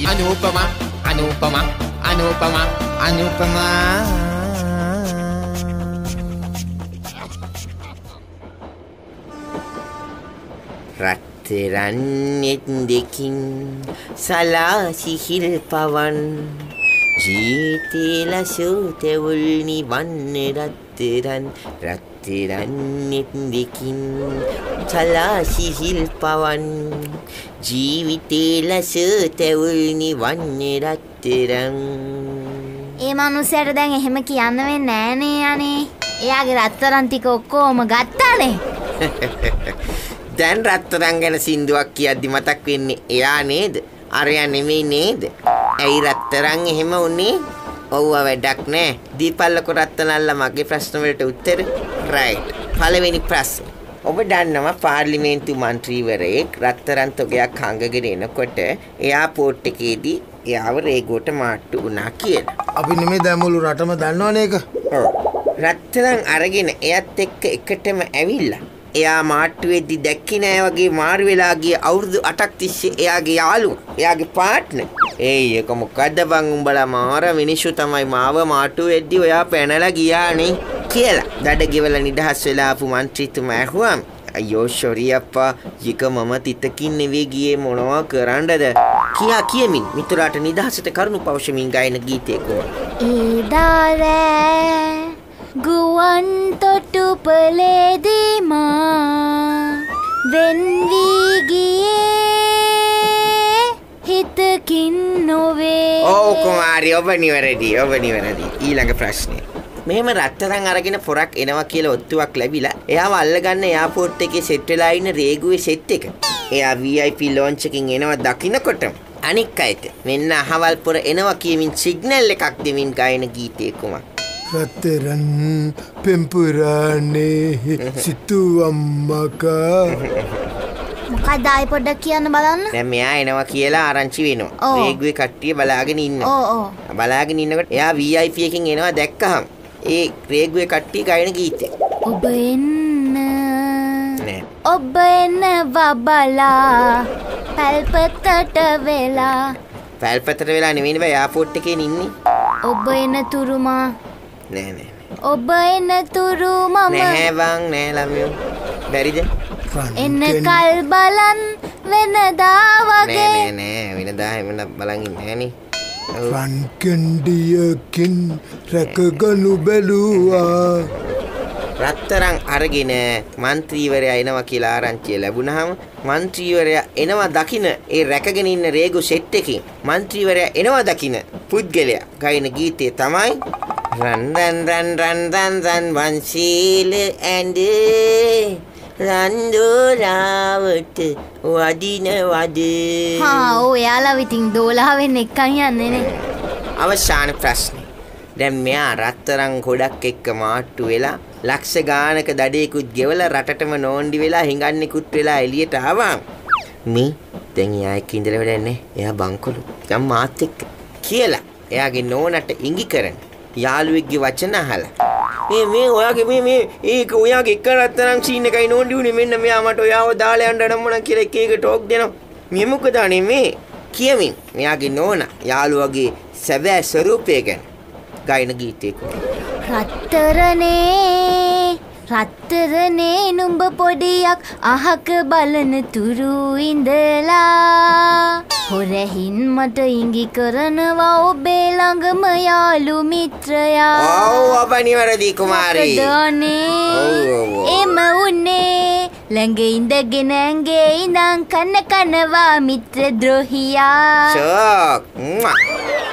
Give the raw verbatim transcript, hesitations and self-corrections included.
අනූපම අනූපම අනූපම අනූපම රත්තරන් දෙකින් සලා සිහිල් පවන් ජීවිතේ ලසුතෙවුල් නිවන්න රත්තරන් රත්තරන් දෙකින් සලා සිහිල් පවන් ජීවිතේ ලසුතෙවුල් නිවන්න රත්තරන්. ඒ මනුස්සයාට දැන් එහෙම කියන්න වෙන්නේ නෑනේ අනේ. එයාගේ රත්තරන් ටික ඔක්කොම ගත්තානේ. දැන් රත්තරන් ගැන සින්දුවක් කියද්දි මතක් වෙන්නේ එයා නේද? අරයා නෙමෙයි නේද? ඇයි රත්තරන් එහෙම උනේ? ඔව්ව වැඩක් නෑ. දීපල්ලක රත්තරන්ලා මගේ ප්‍රශ්න වලට උත්තර. රයිට්. පළවෙනි ප්‍රශ්න. ඔබ දන්නවා පාර්ලිමේන්තු මන්ත්‍රීවරයෙක් රත්තරන් තොගයක් හංගගෙන එනකොට එයාපෝට් එකේදී එයාව රේගුවට මාට්ටු වුණා කියලා. අපි නෙමෙයි දැන් මුළු රටම දන්නවනේ ඒක. ඔව්. රත්තරන් අරගෙන එයත් එක්ක එකටම ඇවිල්ලා එයා මාට්ටු වෙද්දි දැක්කේ නෑ වගේ මාරු වෙලා ගිය අවුරුදු අටක් තිස්සේ එයාගේ යාළුවා, එයාගේ පාර්ට්නර්. ඒයි ඒක මොකද්ද බං උඹලා මාර මිනිස්සු තමයි මාව මාට්ටු වෙද්දි ඔයා පැනලා ගියානේ කියලා. දඩ ගෙවලා නිදහස් වෙලා ආපු මන්ත්‍රීතුමා ඇහුවාම අයියෝ සෝරි අප්පා ඊක මම තිතකින් නෙවෙයි ගියේ මොනවා කරන්නද කියා කියමින් මිතුරාට නිදහසට කරුණු පවසමින් ගායන ගීතයක ඊදාරෑ ගුවන් තොටුපළේදී මා වෙන් වී ගියේ හිතකින් නොවේ. ඔව් කුමාරි ඔබ නිවැරදි ඔබ නිවැරදි. ඊළඟ ප්‍රශ්නේ. මෙහෙම රත්තරන් අරගෙන පොරක් එනවා කියලා ඔත්තුවක් ලැබිලා එයාව අල්ලගන්න එයාපෝට් එකේ සෙට් වෙලා ඉන්න රේගුවේ සෙට් එක. එයා වී ආයි පී ලොන්ච් එකකින් එනවා දකින්නකොටම අනික් අයට මෙන්න අහවල් පොර එනවා කියමින් සිග්නල් එකක් දෙමින් ගායන ගීතේ කුමක්? රත්තරන් පෙම්පුරානේ සිතු අම්මකා. මොකක්ද ආයි පොඩ්ඩක් කියන්න බලන්න. දැන් මෙයා එනවා කියලා ආරංචි වෙනවා. රේගුවේ කට්ටිය බලාගෙන ඉන්නවා. ඔව් ඔව්. බලාගෙන ඉන්නකොට එයා වී ආයි පී එකකින් එනවා දැක්කහම ඒ රේගුවේ කට්ටිය ගායන ගීතේ. ඔබ එන්න නෑ. ඔබ එන්න බබලා පැල්පතට වෙලා. පැල්පතට වෙලා නෙවෙයි බෑ එයාපෝට් එකේ ඉන්නේ. ඔබ එන තුරුමා නෑ නෑ. ඔබ එන තුරු මම නෑ බං නෑ ළමයෝ. බැරිද? එන්න කල් බලන් වෙනදා වගේ. නෑ නෑ නෑ වෙනදා එහෙම බලන් ඉන්නේ නෑනේ. රන් කෙන්ඩියකින් රැකගනු බැලුවා. රත්තරන් අරගෙන മന്ത്രിවරයා එනවා කියලා ආරංචිය ලැබුණාම മന്ത്രിවරයා එනවා දකින්න ඒ රැකගෙන ඉන්න රේගු සෙට් එකකින් മന്ത്രിවරයා එනවා දකින්න පුද්ගලයා ගායන ගීතය තමයි රන් රන් රන් රන් රන් රන් වන්සීල ඇඳේ රන්දෝලාවට වදින වද. හා ඔව් එයාලා ඉතින් දෝලාවෙන් එක්කන් යන්නේ නේ. අවසාන ප්‍රශ්නේ. දැන් මෙයා රත්තරන් ගොඩක් එක්ක මාට්ටු වෙලා ලක්ෂ ගානක දඩේකුත් ගෙවලා රටටම නෝන්ඩි වෙලා හිඟන්නේකුත් වෙලා එළියට ආවා. මේ දැන් එයා එක්ක ඉඳලා වැඩන්නේ. එයා බංකොලු. දැන් මාත් එක්ක කියලා එයාගේ නෝනට ඉඟි කරන යාළුවෙක්ගේ වචන අහලා මේ මේ ඔයාගේ මේ මේ ඒක ඔයාගේ එක රත්තරන් සීන් එකයි නෝන්ඩි උනේ මෙන්න මෙයා මට ඔයාව දාලා යන්න නම්මන කියලා එක එක ටෝක් දෙනවා. මේ මොකද අනේ මේ කියමින් මෙයාගේ නෝනා යාළුවගේ සැබෑ ස්වරූපය ගැන ගායන ගීතයක රත්තරනේ රත්තරනේ නුඹ පොඩියක් අහක බලන තුරු ඉඳලා හොරහින් මට ඉඟි කරනවා ඔබේ ළඟම යාළු මිත්‍රයා. ඔව් ඔබ නිවැරදි කුමාරී. එම උන්නේ ළඟ ඉඳගෙන ඇඟේ ඉඳන් කන කනවා මිත්‍ර ද්‍රෝහියා. ෂෝක්